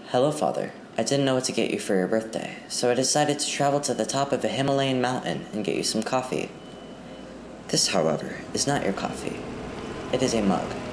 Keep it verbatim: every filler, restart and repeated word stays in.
Hello, Father. I didn't know what to get you for your birthday, so I decided to travel to the top of a Himalayan mountain and get you some coffee. This, however, is not your coffee. It is a mug.